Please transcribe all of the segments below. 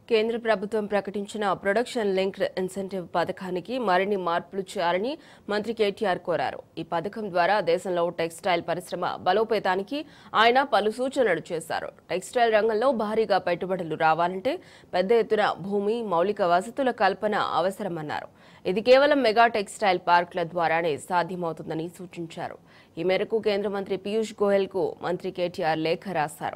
కేంద్ర ప్రభుత్వం ప్రకటించిన ప్రొడక్షన్ లింక్డ్ ఇన్సెంటివ్ పథకానికి మరిన్ని మార్పులు చేయాలని మంత్రి కేటీఆర్ కోరారు. ఈ పథకం ద్వారా దేశంలో టెక్స్టైల్ పరిశ్రమ బలోపేతానికి ఆయన పలు సూచనలు చేశారు. టెక్స్టైల్ రంగంలో భారీగా పెట్టుబడులు రావాలంటే పెద్ద ఎత్తున భూమి, మౌలిక వసతుల కల్పన అవసరమన్నారు. ఇది కేవలం మెగా టెక్స్టైల్ పార్కుల ద్వారానే సాధ్యమవుతుందని సూచించారు. ఈ మేరకు కేంద్ర మంత్రి పీయూష్ గోయల్కు మంత్రి కేటీఆర్ లేఖ రాశారు.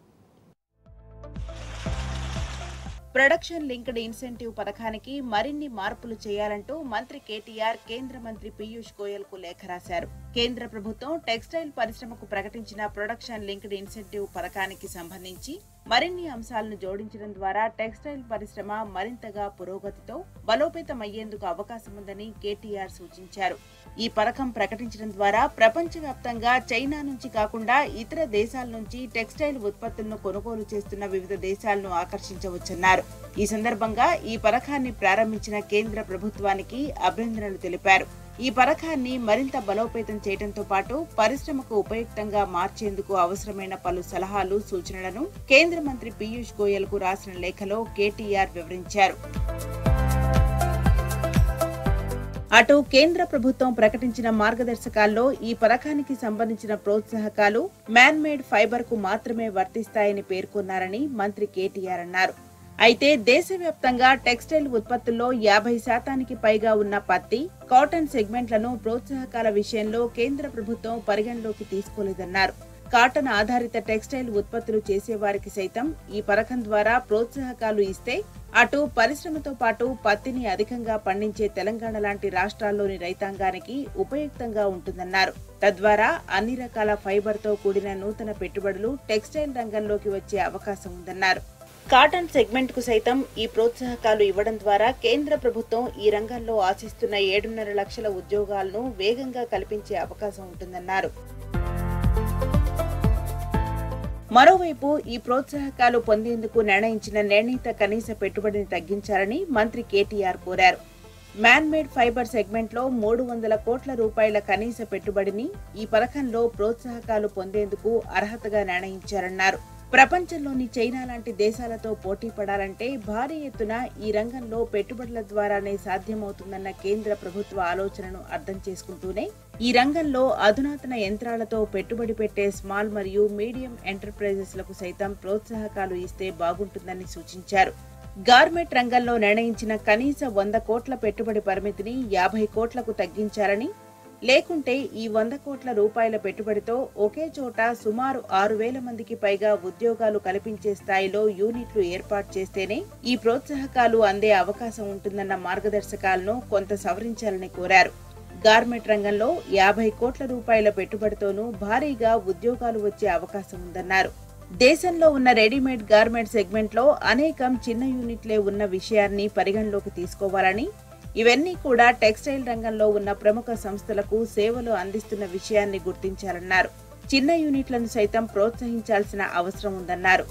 ప్రొడక్షన్ లింక్డ్ ఇన్సెంటివ్ పథకానికి మరిన్ని మార్పులు చేయాలంటూ మంత్రి కేటీఆర్ కేంద్ర మంత్రి పీయూష్ గోయల్ కు లేఖ రాశారు. కేంద్ర ప్రభుత్వం టెక్స్టైల్ పరిశ్రమకు ప్రకటించిన ప్రొడక్షన్ లింక్డ్ ఇన్సెంటివ్ పథకానికి సంబంధించి మరిన్ని అంశాలను జోడించడం ద్వారా టెక్స్టైల్ పరిశ్రమ మరింతగా పురోగతితో బలోపేతమయ్యేందుకు అవకాశం ఉందని కేటీఆర్ సూచించారు. ఈ పథకం ప్రకటించడం ద్వారా ప్రపంచవ్యాప్తంగా చైనా నుంచి కాకుండా ఇతర దేశాల నుంచి టెక్స్టైల్ ఉత్పత్తులను కొనుగోలు చేస్తున్న వివిధ దేశాలను ఆకర్షించవచ్చన్నారు. ఈ సందర్భంగా ఈ పథకాన్ని ప్రారంభించిన కేంద్ర ప్రభుత్వానికి అభినందనలు తెలిపారు. ఈ పథకాన్ని మరింత బలోపేతం చేయడంతో పాటు పరిశ్రమకు ఉపయుక్తంగా మార్చేందుకు అవసరమైన పలు సలహాలు, సూచనలను కేంద్ర మంత్రి పీయూష్ గోయల్ కు రాసిన లేఖలో కేటీఆర్ వివరించారు. అటు కేంద్ర ప్రభుత్వం ప్రకటించిన మార్గదర్శకాల్లో ఈ పథకానికి సంబంధించిన ప్రోత్సాహకాలు మ్యాన్ మేడ్ ఫైబర్ కు మాత్రమే వర్తిస్తాయని పేర్కొన్నారని మంత్రి కేటీఆర్ అన్నారు. అయితే దేశవ్యాప్తంగా టెక్స్టైల్ ఉత్పత్తుల్లో 50% పైగా ఉన్న పత్తి, కాటన్ సెగ్మెంట్లను ప్రోత్సాహకాల విషయంలో కేంద్ర ప్రభుత్వం పరిగణలోకి తీసుకోలేదన్నారు. కాటన్ ఆధారిత టెక్స్టైల్ ఉత్పత్తులు చేసేవారికి సైతం ఈ పథకం ద్వారా ప్రోత్సాహకాలు ఇస్తే అటు పరిశ్రమతో పాటు పత్తిని అధికంగా పండించే తెలంగాణ లాంటి రాష్ట్రాల్లోని రైతాంగానికి ఉపయుక్తంగా ఉంటుందన్నారు. తద్వారా అన్ని రకాల ఫైబర్తో కూడిన నూతన పెట్టుబడులు టెక్స్టైల్ రంగంలోకి వచ్చే అవకాశం ఉందన్నారు. కాటన్ సెగ్మెంట్ కు సైతం ఈ ప్రోత్సాహకాలు ఇవ్వడం ద్వారా కేంద్ర ప్రభుత్వం ఈ రంగంలో ఆశిస్తున్న 7.5 లక్షల ఉద్యోగాలను వేగంగా కల్పించే అవకాశం ఉంటుందన్నారు. మరోవైపు ఈ ప్రోత్సాహకాలు పొందేందుకు నిర్ణయించిన నిర్ణీత కనీస పెట్టుబడిని తగ్గించాలని మంత్రి కేటీఆర్ కోరారు. మ్యాన్ మేడ్ ఫైబర్ సెగ్మెంట్ లో 300 కోట్ల రూపాయల కనీస పెట్టుబడిని ఈ పథకంలో ప్రోత్సాహకాలు పొందేందుకు అర్హతగా నిర్ణయించారన్నారు. ప్రపంచంలోని చైనా లాంటి దేశాలతో పోటీ పడాలంటే భారీ ఎత్తున ఈ రంగంలో పెట్టుబడుల ద్వారానే సాధ్యమవుతుందన్న కేంద్ర ప్రభుత్వ ఆలోచనను అర్థం చేసుకుంటూనే ఈ రంగంలో అధునాతన యంత్రాలతో పెట్టుబడి పెట్టే స్మాల్ మరియు మీడియం ఎంటర్ప్రైజెస్లకు సైతం ప్రోత్సాహకాలు ఇస్తే బాగుంటుందని సూచించారు. గార్మెంట్ రంగంలో నిర్ణయించిన కనీస 100 కోట్ల పెట్టుబడి పరిమితిని 50 కోట్లకు తగ్గించాలని, లేకుంటే ఈ 100 కోట్ల రూపాయల పెట్టుబడితో ఒకే చోట సుమారు 6,000 మందికి పైగా ఉద్యోగాలు కల్పించే స్థాయిలో యూనిట్లు ఏర్పాటు చేస్తేనే ఈ ప్రోత్సాహకాలు అందే అవకాశం ఉంటుందన్న మార్గదర్శకాలను కొంత సవరించాలని కోరారు. గార్మెంట్ రంగంలో 50 కోట్ల రూపాయల పెట్టుబడితోనూ భారీగా ఉద్యోగాలు వచ్చే అవకాశం ఉందన్నారు. దేశంలో ఉన్న రెడీమేడ్ గార్మెంట్ సెగ్మెంట్ లో అనేకం చిన్న యూనిట్లే ఉన్న విషయాన్ని పరిగణలోకి తీసుకోవాలని, ఇవన్నీ కూడా టెక్స్టైల్ రంగంలో ఉన్న ప్రముఖ సంస్థలకు సేవలు అందిస్తున్న విషయాన్ని గుర్తించాలన్నారు. చిన్న యూనిట్లను సైతం ప్రోత్సహించాల్సిన అవసరం ఉందన్నారు.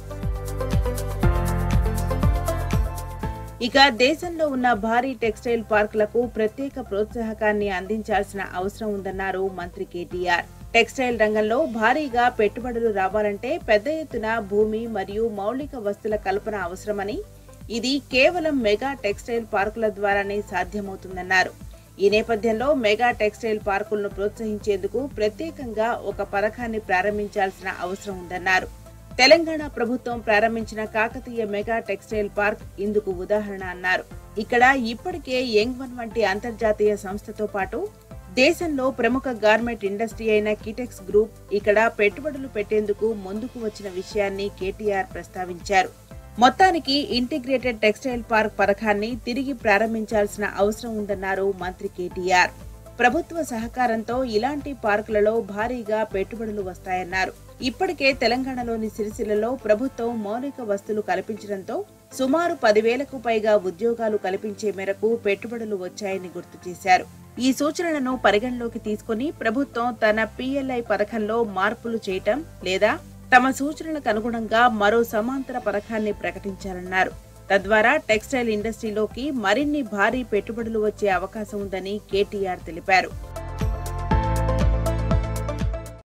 ఇక దేశంలో ఉన్న భారీ టెక్స్టైల్ పార్కులకు ప్రత్యేక ప్రోత్సాహకాన్ని అందించాల్సిన అవసరం ఉందన్నారు మంత్రి కేటీఆర్. టెక్స్టైల్ రంగంలో భారీగా పెట్టుబడులు రావాలంటే పెద్ద ఎత్తున భూమి మరియు మౌలిక వస్తుల కల్పన అవసరమని, ఇది కేవలం మెగా టెక్స్టైల్ పార్కుల ద్వారానే సాధ్యమవుతుందన్నారు. ఈ నేపథ్యంలో మెగా టెక్స్టైల్ పార్కులను ప్రోత్సహించేందుకు ప్రత్యేకంగా ఒక పథకాన్ని ప్రారంభించాల్సిన అవసరం ఉందన్నారు. తెలంగాణ ప్రభుత్వం ప్రారంభించిన కాకతీయ మెగా టెక్స్టైల్ పార్క్ ఇందుకు ఉదాహరణ అన్నారు. ఇక్కడ ఇప్పటికే యంగ్ వన్ వంటి అంతర్జాతీయ సంస్థతో పాటు దేశంలో ప్రముఖ గార్మెంట్ ఇండస్ట్రీ అయిన కిటెక్స్ గ్రూప్ ఇక్కడ పెట్టుబడులు పెట్టేందుకు ముందుకు వచ్చిన విషయాన్ని కేటీఆర్ ప్రస్తావించారు. మొత్తానికి ఇంటిగ్రేటెడ్ టెక్స్టైల్ పార్క్ పథకాన్ని తిరిగి ప్రారంభించాల్సిన అవసరం ఉందన్నారు మంత్రి కేటీఆర్. ప్రభుత్వ సహకారంతో ఇలాంటి పార్కులలో భారీగా పెట్టుబడులు వస్తాయన్నారు. ఇప్పటికే తెలంగాణలోని సిరిసిల్లలో ప్రభుత్వం మౌలిక వస్తువులు కల్పించడంతో సుమారు 10,000కు పైగా ఉద్యోగాలు కల్పించే మేరకు పెట్టుబడులు వచ్చాయని గుర్తు చేశారు. ఈ సూచనలను పరిగణలోకి తీసుకుని ప్రభుత్వం తన PLI పథకంలో మార్పులు చేయటం లేదా తమ సూచనలకు అనుగుణంగా మరో సమాంతర పథకాన్ని ప్రకటించాలన్నారు. తద్వారా టెక్స్టైల్ ఇండస్ట్రీలోకి మరిన్ని భారీ పెట్టుబడులు వచ్చే అవకాశం ఉందని కేటీఆర్ తెలిపారు.